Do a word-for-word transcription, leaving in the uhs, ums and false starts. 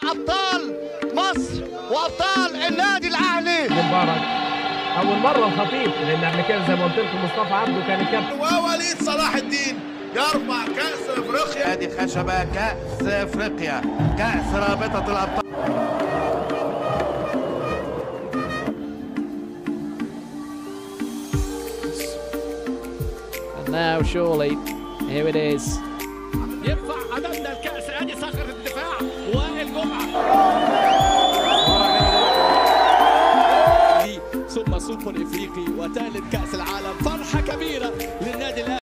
ابطال مصر وابطال النادي الاهلي. مبارك اول مره الخطيب، لان قبل كده زي ما قلت لكم مصطفى عبده كان الكابتن. ووليد صلاح الدين يرفع كاس افريقيا. هذه خشبه كاس افريقيا، كاس رابطه الابطال. And now surely here it is.